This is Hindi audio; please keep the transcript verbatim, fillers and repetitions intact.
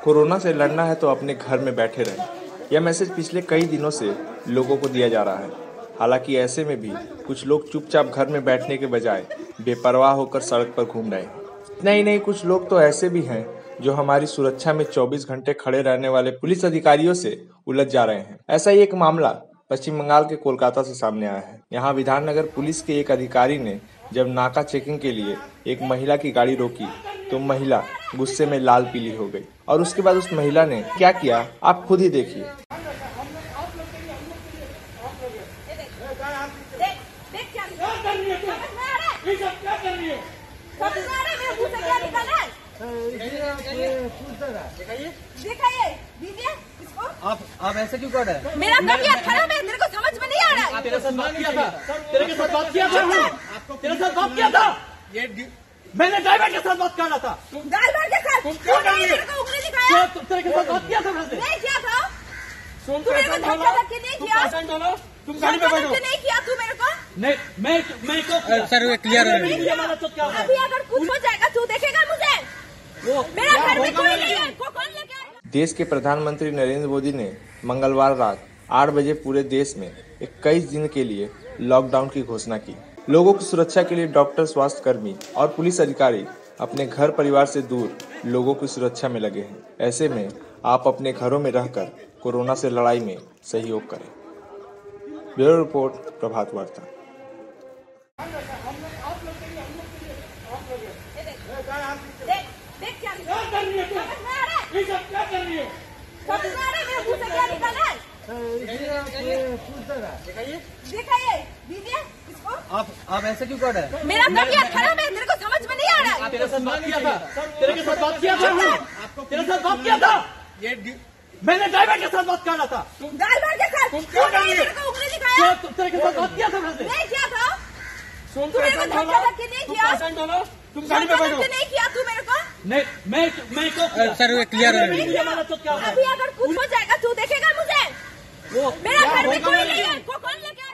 कोरोना से लड़ना है तो अपने घर में बैठे रहें। यह मैसेज पिछले कई दिनों से लोगों को दिया जा रहा है। हालांकि ऐसे में भी कुछ लोग चुपचाप घर में बैठने के बजाय बेपरवाह होकर सड़क पर घूम रहे हैं। इतना ही नहीं, कुछ लोग तो ऐसे भी हैं जो हमारी सुरक्षा में चौबीस घंटे खड़े रहने वाले पुलिस अधिकारियों से उलझ जा रहे हैं। ऐसा ही एक मामला पश्चिम बंगाल के कोलकाता से सामने आया है। यहाँ विधाननगर पुलिस के एक अधिकारी ने जब नाका चेकिंग के लिए एक महिला की गाड़ी रोकी तो महिला गुस्से में लाल पीली हो गई और उसके बाद उस महिला ने क्या किया आप खुद ही देखिए। आप आप ऐसे क्यों कर रहे हैं? मेरा तबीयत खराब है, मेरे को समझ में नहीं आ रहा। तेरे साथ बात किया था, तेरे के साथ बात किया था, तेरे साथ बात किया था। ये मैंने ड्राइवर के साथ बात कर रहा था। ड्राइवर के साथ तुम क्यों कर रही है? मेरे को उंगली दिखाया। तेरे के साथ बात किया था मैंने। नहीं किया था। सुन तू मेरे को धक्का धक्की नहीं किया। तुम गाड़ी में बैठो। नहीं किया तू मेरे को। नहीं मैं मैं क्यों सर वो क्लियर है। अभी अगर कुछ हो जाएगा तू देखेगा मुझे। मेरा घर में कोई नहीं है, को कौन लेके आएगा? देश के प्रधानमंत्री नरेंद्र मोदी ने मंगलवार रात आठ बजे पूरे देश में इक्कीस दिन के लिए लॉकडाउन की घोषणा की। लोगों की सुरक्षा के लिए डॉक्टर, स्वास्थ्य कर्मी और पुलिस अधिकारी अपने घर परिवार से दूर लोगों की सुरक्षा में लगे हैं। ऐसे में आप अपने घरों में रहकर कोरोना से लड़ाई में सहयोग करें। ब्यूरो रिपोर्ट, प्रभात वार्ता। आप आप ऐसे क्यों कर रहे हैं? मेरा तबीयत खराब है, मेरे को समझ में नहीं आ रहा। तेरे साथ बात किया था, तेरे के साथ बात किया था, तेरे साथ बात किया था। ये मैंने ड्राइवर के साथ बात कर रहा था। ड्राइवर के साथ तुम क्यों कर रही है? मेरे को उंगली दिखाया। तेरे के साथ बात किया था मैंने। नहीं किया था। सुन तू मेरे को धक्का धक्की नहीं किया। तुम गाड़ी में बैठो। नहीं किया तू मेरे को। नहीं मैं मैं क्यों सर वो क्लियर है। अभी अगर कुछ हो जाएगा तू देखेगा मुझे। मेरा घर में कोई नहीं है, को कौन लेके